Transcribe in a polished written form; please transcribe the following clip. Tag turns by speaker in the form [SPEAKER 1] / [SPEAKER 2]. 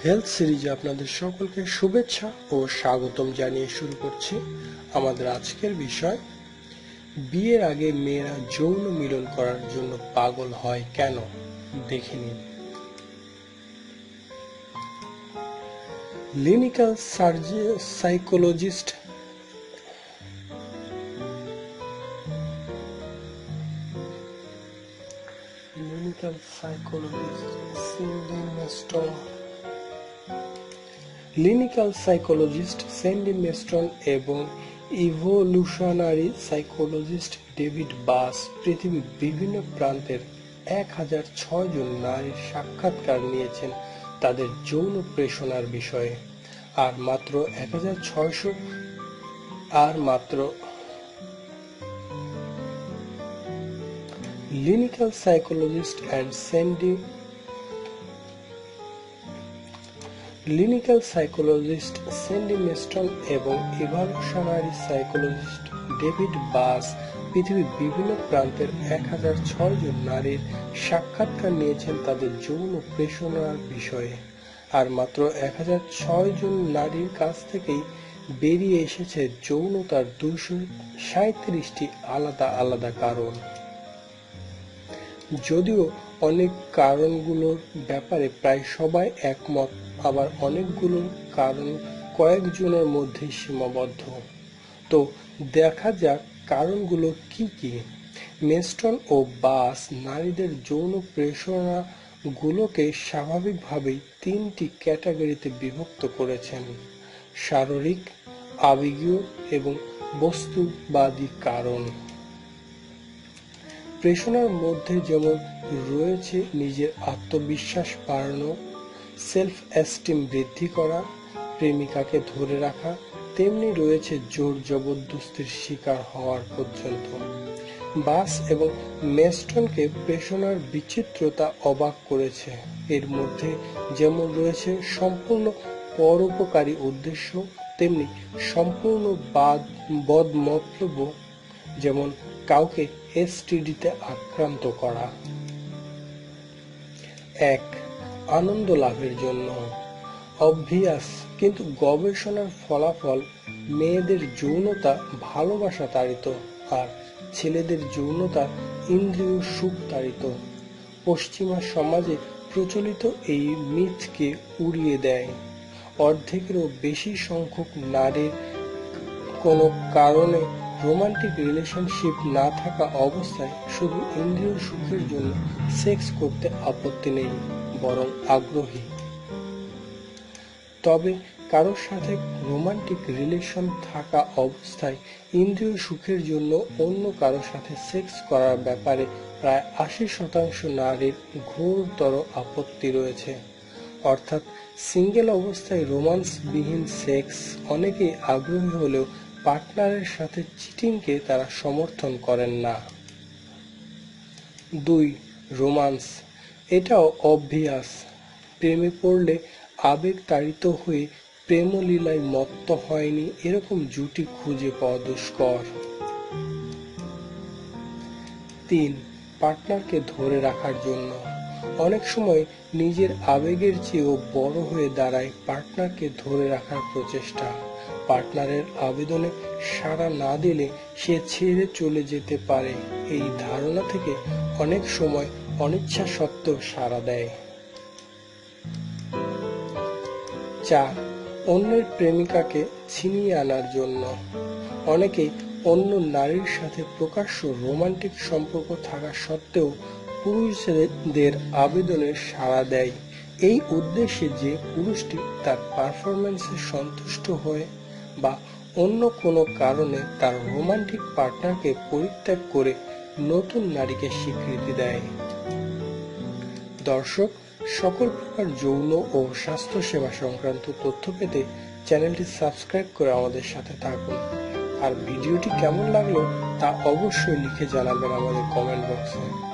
[SPEAKER 1] Health সিরিজে আপনাদের সকলকে শুভেচ্ছা ও স্বাগতম জানিয়ে শুরু করছি আমাদের আজকের বিষয়, বিয়ের আগে মেয়েরা যৌন মিলন করার জন্য পাগল হয় কেন, দেখে নিন। ক্লিনিক্যাল সাইকোলজিস্ট স্যান্ডি মেস্টন এবং ইভোলিউশনারি সাইকোলজিস্ট ডেভিড বাস পৃথিবীর বিভিন্ন প্রান্তের 1006 জন নারীর সাক্ষাৎকার নিয়েছেন তাদের যৌন প্রেষণার বিষয়ে। আর মাত্র 1600 ক্লিনিক্যাল সাইকোলজিস্ট স্যান্ডি মেস্টন এবং ইভোলিউশনারি সাইকোলজিস্ট ডেভিড বাস পৃথিবীর বিভিন্ন প্রান্তের 1006 জন নারীর সাক্ষাৎকার নিয়েছেন তাদের যৌন প্রেষণার বিষয়ে। আর মাত্র 1006 জন নারীর কাছ থেকেই বেরিয়ে এসেছে যৌনতার 237টি আলাদা আলাদা কারণ। যদিও অনেক কারণগুলোর ব্যাপারে প্রায় সবাই একমত, আবার অনেকগুলো কারণ কয়েকজনের মধ্যে সীমাবদ্ধ। তো দেখা যাক কারণগুলো কি কি। মেস্টন ও বাস নারীদের যৌন প্রেষণাগুলোকে স্বাভাবিকভাবেই 3টি ক্যাটাগরিতে বিভক্ত করেছেন: শারীরিক, আবেগীয় এবং বস্তুবাদী কারণ। প্রেষণার মধ্যে যেমন রয়েছে নিজের আত্মবিশ্বাস বাড়ানো, সেলফ এস্টিম বৃদ্ধি করা, প্রেমিকাকে ধরে রাখা, তেমনি রয়েছে জোর জবরদস্তির শিকার হওয়ার পর্যন্ত। বাস এবং মেস্টনকে প্রেষণার বিচিত্রতা অবাক করেছে। এর মধ্যে যেমন রয়েছে সম্পূর্ণ পরোপকারী উদ্দেশ্য, তেমনি সম্পূর্ণ বদমতলব, যেমন কাউকে এসটিডিতে আক্রান্ত করা। 1. আনন্দ লাভের জন্য। অবভিয়াস কিন্তু গবেষণার ফলাফল মেয়েদের যৌনতা ভালোবাসা তাড়িত, আর ছেলেদের যৌনতা ইন্দ্রিয় সুখ তাড়িত। পশ্চিমা সমাজে প্রচলিত এই মিথকে উড়িয়ে দেয়। অর্ধেকেরও বেশি সংখ্যক নারীর কোনো কারণে রোমান্টিক রিলেশনশিপ না থাকা অবস্থায় শুধু ইন্দ্রিয় সুখের জন্য সেক্স করতে আপত্তি নেই, বরং আগ্রহী। তবে কারোর সাথে রোমান্টিক রিলেশন থাকা অবস্থায় ইন্দ্রিয় সুখের জন্য অন্য কারোর সাথে সেক্স করার ব্যাপারে প্রায় 80% নারীর ঘোরতর আপত্তি রয়েছে। অর্থাৎ সিঙ্গেল অবস্থায় রোমান্সবিহীন সেক্স অনেকেই আগ্রহী হলেও পার্টনারের সাথে চিটিংকে তারা সমর্থন করেন না। 2. রোমান্স। এটাও অবভিয়াস। প্রেমে পড়লে আবেগ তাড়িত হয়ে প্রেমলীলায় মত্ত হয়নি এরকম জুটি খুঁজে পাওয়া দুষ্কর। 3. পার্টনারকে ধরে রাখার জন্য। অনেক সময় নিজের আবেগের চেয়েও বড় হয়ে দাঁড়ায় পার্টনারকে ধরে রাখার প্রচেষ্টা। পার্টনারের আবেদনে সাড়া না দিলে সে ছেড়ে চলে যেতে পারে, এই ধারণা থেকে অনেক সময় অনিচ্ছা সত্ত্বেও সাড়া দেয়। 4. অন্যের প্রেমিকাকে ছিনিয়ে আনার জন্য। অনেকেই অন্য নারীর সাথে প্রকাশ্য রোমান্টিক সম্পর্ক থাকা সত্ত্বেও পুরুষদের আবেদনে সাড়া দেয় এই উদ্দেশ্যে যে পুরুষটি তার পারফরম্যান্সে সন্তুষ্ট হয়ে বা অন্য কোনো কারণে তার রোমান্টিক পার্টনারকে পরিত্যাগ করে নতুন নারীকে স্বীকৃতি দেয়। দর্শক, সকল প্রকার যৌন ও স্বাস্থ্য সেবা সংক্রান্ত তথ্য পেতে চ্যানেলটি সাবস্ক্রাইব করে আমাদের সাথে থাকুন। আর ভিডিওটি কেমন লাগলো তা অবশ্যই লিখে জানাবেন আমাদের কমেন্ট বক্সে।